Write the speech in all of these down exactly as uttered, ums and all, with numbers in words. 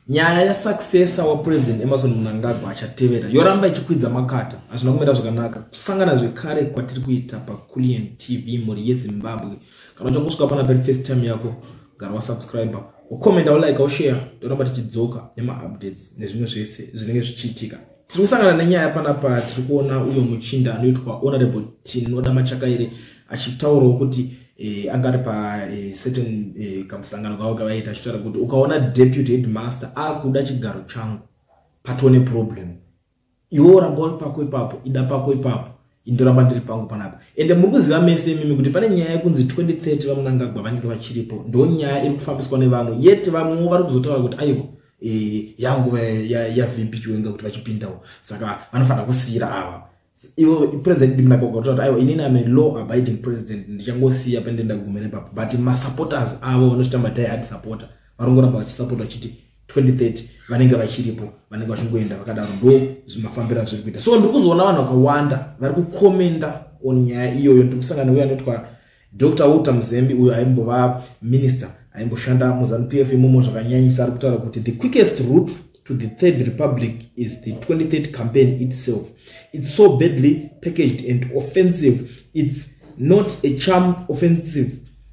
nyaya ya successor wa president Emmerson Mnangagwa achatevera yoramba ichikwidza makata azvina kumira zvakanaka kusangana zvekare kwatiri kuita paKulian T V muri yeZimbabwe. Kana uchangosvika pana pari first time yako gara wa subscriber ucomment au like au share toramba tichidzoka nema updates nezvimwe zvese zvinenge zvichiitika. Tiri kusangana nenyaya panapa tiri kuona uyo muchinda anoitwa Honorable Tinoda Machakaire achitaurawo kuti eh angari pa eh, certain eh, kamusangano kawo kavaita achitaura kuti ukaona deputy headmaster akuda chigaro changu patone problem iwo ramba pako ipapo ida pako ipapo indoramba ndiri pangu panapa ende muri kuziva mese mimi kuti pane nyaya yekunzi twenty thirty vaMnangagwa vanenge vachiripo ndo nyaya iri kufambiswa nevamwe yeti vamwe vari kuzotaura kuti aiwa eh yangu ya ya V P Chiwenga kuti vachipindawo saka vanofanira kusiyira ava iwo president Mnangagwa kuti aiwa inini am a law abiding president ndichangosiya pendenda gumene papo but ma supporters avo vanochitamba die hard supporter varongoramba vachisupporta chiti twenty thirty vanenge vachiripo vanenge vachingoenda vakadaro ndo zvimafambira zviri kuita so ndiri kuzoona vanhu vakawanda vari kukomenda on nyaya iyoyo. Ndiri kusangana uyo anoitwa Doctor Walter Mzembe uyo aimbova minister aimboshanda muZANU P F imomo zvakanyanyisa ari kutaura kuti the quickest route to the third republic is the twenty thirty campaign itself. It's so badly packaged and offensive. It's not a charm offensive.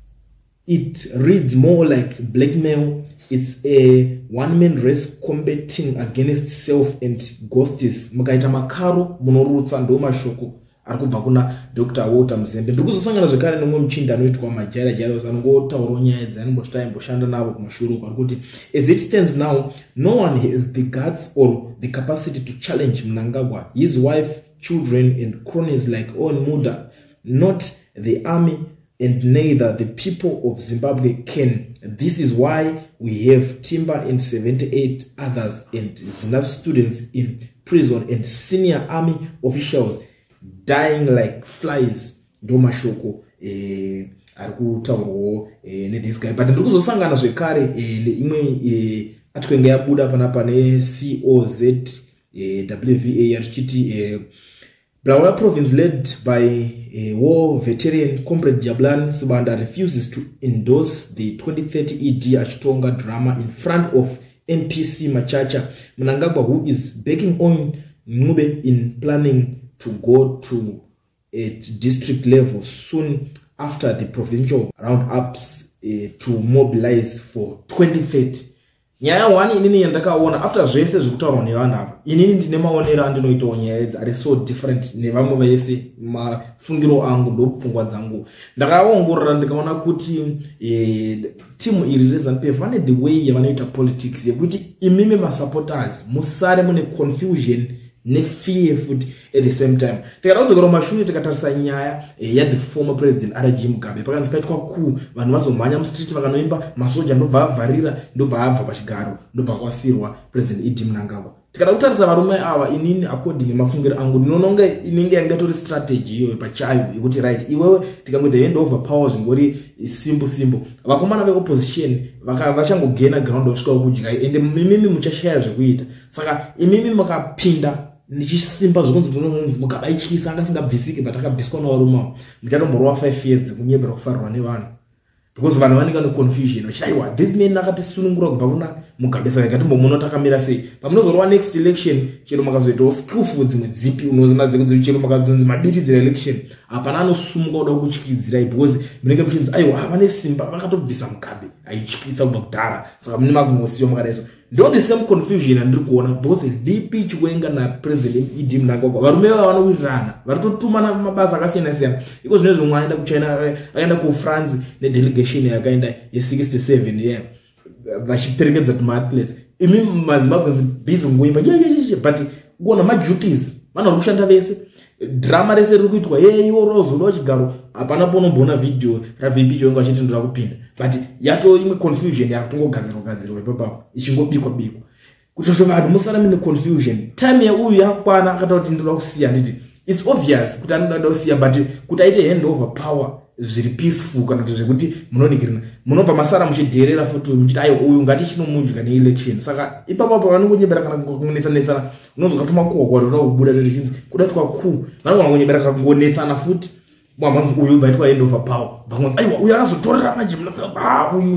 It reads more like blackmail. It's a one-man race combating against self and ghosties. Mukaita makaro munorutsa ndo mashoko arikubva kuna Doctor Walter Mzembe. Ndiri kuzosangana zvekare nomwe muchinda anoitwa Majaira Jairus anongotaura nyaya dzaanomboti aimboshanda navo kumashure uko kuti as it stands now no one has the guts or the capacity to challenge Mnangagwa, his wife, children and cronies like Owen Muda, not the army and neither the people of Zimbabwe can. This is why we have Timber and seventy-eight others and Zina students in prison and senior army officials dying like flies. Ndo mashoko eh ari kutaurwa eh ne this guy but ndiri kuzosangana zvekare eh imwe eh atwenge yabuda panapa ne C O Z eh W V A richiti eh Bulawayo province led by a war veteran Comrade Jabulani Sibanda refuses to endorse the twenty thirty E D Achitonga drama in front of M P C Machacha Mnangagwa, who is backing on Ncube in planning to go to at district level soon after the provincial roundups uh, to mobilize for twenty thirty. Nyaya one inini yandakaona after zvese zvekutaurwa nevanhu apa inini ndine maonero andinoitawo nyaya idzi ari so different nevamwe vese mafungiro angu ndopfungwa dzangu ndakaongorora ndikaona kuti eh, timu iri reZANU P F vane the way yavanoita politics yekuti imimi masupporters musare mune confusion nefear futi at the same time. Tikadzoka mashure tikatarisa nyaya eh, ya the former president R G Mugabe pakanzi paitwa ku vanhu vazomhanya mu street vakanoimba masoja ndobva avharira ndobva abva pachigaro ndobva kwasirwa president Idi Mnangagwa. Tikada kutarisa varume ava inini according nemafungiro angu ndinononga inenge yangatori strategy iyo pachayo yekuti right iwewe tikangoita hand over powers ngori simple simple vakomana ve opposition vaka vachangogena ground of score kudya ende mimimi muchashaya zvekuita saka imimi makapinda nichisimba zvokunzi munonzi mukadaichisa anga singabvisiki but akabviswa navaruma muchatomborwa five years dzekunyebera kufarwa nevanhu because vanhu vanenge no confusion vachaiwa this man akatisunungura kubva kuna Mugabe saka ngatimbomona takamira sei pamunozorwa next election chero makazoitawo skillful dzimwe dzipi unozona dzekuti chero makazonzi madiridzira election hapana anosumuka kuda kuchikidzira because munenge muchinzi aiwa havane simba vakatobvisa Mugabe aichikisa kubva kudhara saka mune makungosiwa makadaiso ndo the same confusion andiri kuona because V P Chiwenga na president Idi Mnangagwa varume vava vanowirirana varitotumana mabasa akasiyana siyana iko zvine zvimwe aenda kuChina akaenda kuFrance nedelegation yakaenda ye sixty-seven yeah vachiperekedza tuma athletes imi maZimbabwe busy ngoimba but kuona ma duties vana kushanda vese drama rese riri kuitwa yeye iwo rozodo chigaro hapana ponombona video ra V P Chiwenga achiti ndira kupinda but yato imwe confusion yakutongogadzirwa gadzirwa ipapo ichingobikwa bikwa kuti vanhu musara mine confusion time yauyu yakwana akataura kuti ndira kusiya nditi it's obvious kuti anoda kusiya but kuti aite hand over power zviri peaceful kana kuti zvekuti munonikirana munopa masara muchidherera futi muchiti ayo uyu ngati chinomudya neelection saka ipapo apa vanongonyebera kana kungonetsana unozokatuma kuhwa kuti kubuda elections kuda twa ku vanongonyebera kangonetsana futi mwamanzi uyu vaitwa hand over power vangonzi aiwa uyu akazotorera manje Mnangagwa uyu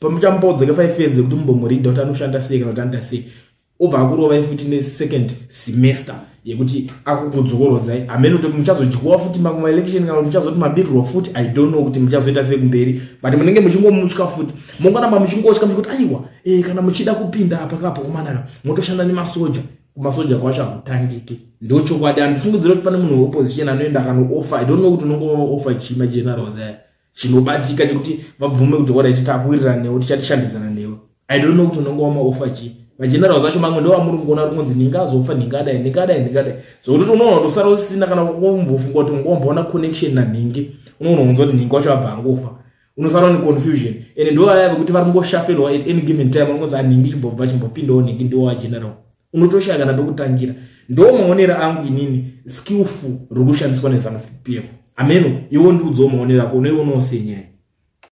pamuchambodza ke five years kuti mumbomurida kuti anoshanda sei kana kuti anoita sei obva akurova futi ne-second semester yekuti akukudzokorozai amene kuti muchazodyiwa futi makuma election kana muchazoti mabiriro futi I don't know kuti muchazoita sei kumberi but munenge muchingomutya futi munganamba muchingotya kuti aiwa eh kana muchida kupinda apa kapo kumanaka motoshanda nemasoja kumasoja kwacho akutangike ndio chokwadi andifungidzira kuti pane munhu weopposition anoenda kana offer I don't know kuti unongo offer chima generals aya chinobatika chekuti vabvume kuti ora ichitapuirira newe tichatishandidzana newe I don't know kuti unongo wama offer chi vagenerals vacho mamwe ndo amuri ngona kunzi ningazofa ningadai ningadai ningadai so kuti unoona kuti usara usina kana kumbofunga kuti ungomboona connection na ningi unoona unzwa kuti ningi wacho abva angofa unosara ni confusion ene ndo aya kuti vari ngoshafelwa at any given time unonzi aningi chimbobva chimbopindawo ningi ndo wa general unotoshaya kana pekutangira ndo maonera angu inini skillful rikushandiswa neZANU P F ameno iwo ndiudzowo maonera ko noiwo unosenyaya